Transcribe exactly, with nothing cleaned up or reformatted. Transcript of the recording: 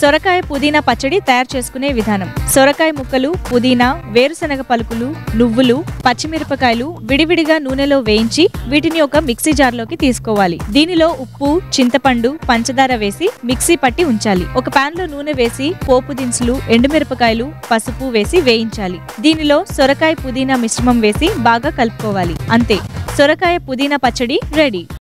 సొరకాయ పుదీనా పచ్చడి తయారు చేసుకునే విధానం. సొరకాయ ముక్కలు, పుదీనా, వేరుశనగ పలుకులు, నువ్వులు, పచ్చిమిరపకాయలు విడివిడిగా నూనెలో వేయించి వీటిని ఒక మిక్సీ జార్లోకి తీసుకోవాలి. దీనిలో ఉప్పు, చింతపండు, పంచదార వేసి మిక్సీ పట్టి ఉంచాలి. ఒక పాన్ లో నూనె వేసి పోపు దినుసులు, ఎండుమిరపకాయలు, పసుపు వేసి వేయించాలి. దీనిలో సొరకాయ పుదీనా మిశ్రమం వేసి బాగా కలుపుకోవాలి. అంతే, సొరకాయ పుదీనా పచ్చడి రెడీ.